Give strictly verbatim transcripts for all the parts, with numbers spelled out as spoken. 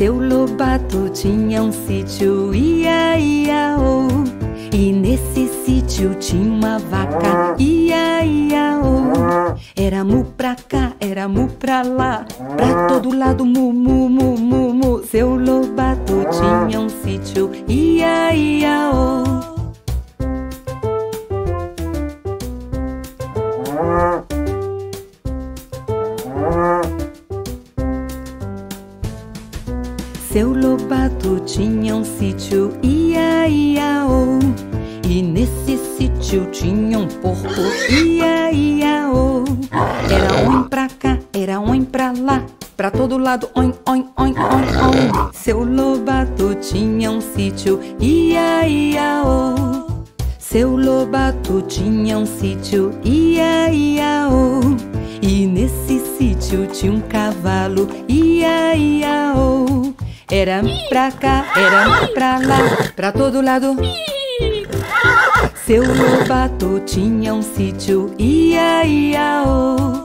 Seu Lobato tinha um sítio, ia, ia, oh. E nesse sítio tinha uma vaca, ia, ia, oh. Era mu pra cá, era mu pra lá, pra todo lado mu, mu, mu, mu, mu. Seu Lobato tinha um sítio, ia, ia, oh. Seu Lobato tinha um sítio, ia, ia, oh. E nesse sítio tinha um porco, ia, ia, oh. Era oim pra cá, era oim pra lá, pra todo lado, oim, oim, oim, oim, oim. Seu Lobato tinha um sítio, ia, ia, oh. Seu Lobato tinha um sítio, ia, ia, oh. E nesse sítio tinha um cavalo, ia, ia, oh. Era pra cá, era pra lá, pra todo lado. Seu Lobato tinha um sítio, ia, ia, oh.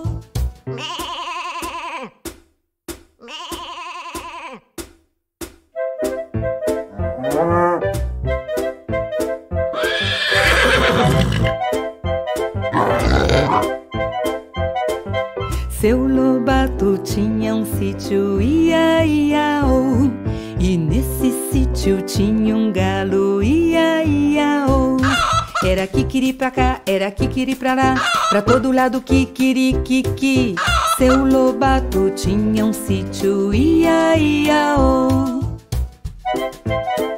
Seu Lobato tinha um sítio, ia, ia, oh. E nesse sítio tinha um galo, ia, ia, oh. Era quiquiri pra cá, era quiquiri pra lá, pra todo lado quiquiri, quiqui. Seu Lobato tinha um sítio, ia, ia, oh.